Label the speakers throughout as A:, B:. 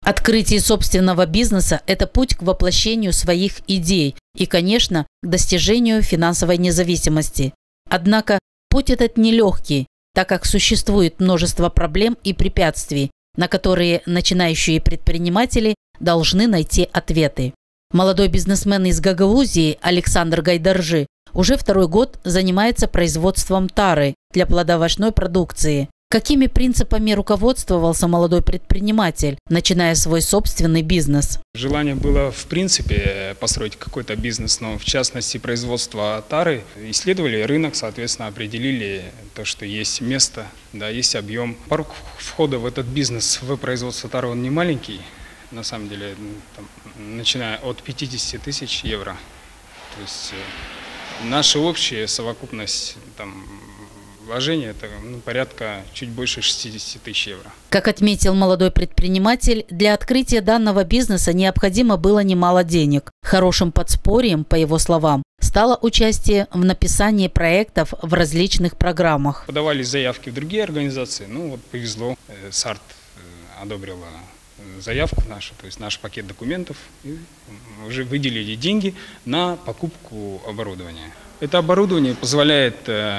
A: Открытие собственного бизнеса – это путь к воплощению своих идей и, конечно, к достижению финансовой независимости. Однако путь этот нелегкий, так как существует множество проблем и препятствий, на которые начинающие предприниматели должны найти ответы. Молодой бизнесмен из Гагаузии Александр Гайдаржи уже второй год занимается производством тары для плодоовощной продукции. Какими принципами руководствовался молодой предприниматель, начиная свой собственный бизнес?
B: Желание было, в принципе, построить какой-то бизнес, но в частности производство тары. Исследовали рынок, соответственно, определили то, что есть место, да, есть объем. Порог входа в этот бизнес, в производство тары, он не маленький. На самом деле, там, начиная от 50 тысяч евро. То есть наша общая совокупность вложения это порядка чуть больше 60 тысяч евро.
A: Как отметил молодой предприниматель, для открытия данного бизнеса необходимо было немало денег. Хорошим подспорьем, по его словам, стало участие в написании проектов в различных программах.
B: Подавались заявки в другие организации, повезло, САРТ одобрила заявку нашу, то есть наш пакет документов, и уже выделили деньги на покупку оборудования. Это оборудование позволяет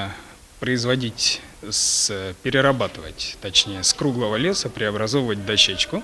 B: перерабатывать, точнее, с круглого леса преобразовывать дощечку,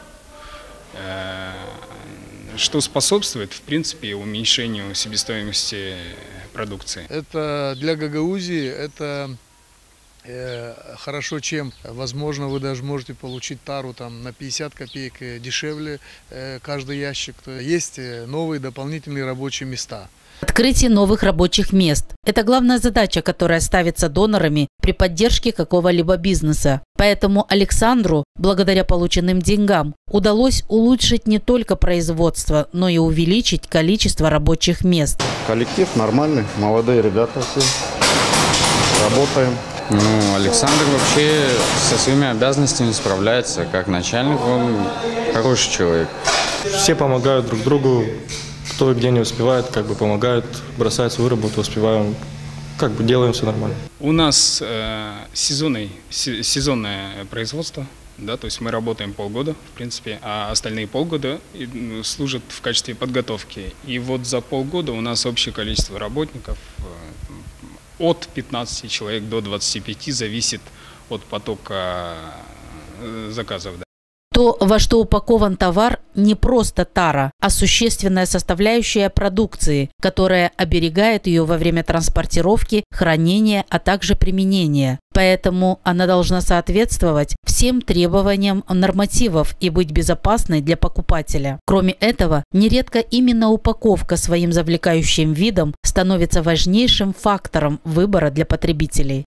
B: что способствует, в принципе, уменьшению себестоимости продукции.
C: Это для Гагаузии, это хорошо, чем, возможно, вы даже можете получить тару на 50 копеек дешевле каждый ящик. Есть новые дополнительные рабочие места.
A: Открытие новых рабочих мест – это главная задача, которая ставится донорами при поддержке какого-либо бизнеса. Поэтому Александру, благодаря полученным деньгам, удалось улучшить не только производство, но и увеличить количество рабочих мест.
D: Коллектив нормальный, молодые ребята все, работаем.
E: Александр вообще со своими обязанностями справляется. Как начальник, он хороший человек.
F: Все помогают друг другу. Кто где не успевает, помогают, бросают свою работу, успеваем, делаем все нормально.
B: У нас сезонное производство, да, то есть мы работаем полгода, в принципе, а остальные полгода служат в качестве подготовки. И вот за полгода у нас общее количество работников от 15 человек до 25 зависит от потока заказов.
A: То, во что упакован товар, не просто тара, а существенная составляющая продукции, которая оберегает ее во время транспортировки, хранения, а также применения. Поэтому она должна соответствовать всем требованиям нормативов и быть безопасной для покупателя. Кроме этого, нередко именно упаковка своим завлекающим видом становится важнейшим фактором выбора для потребителей.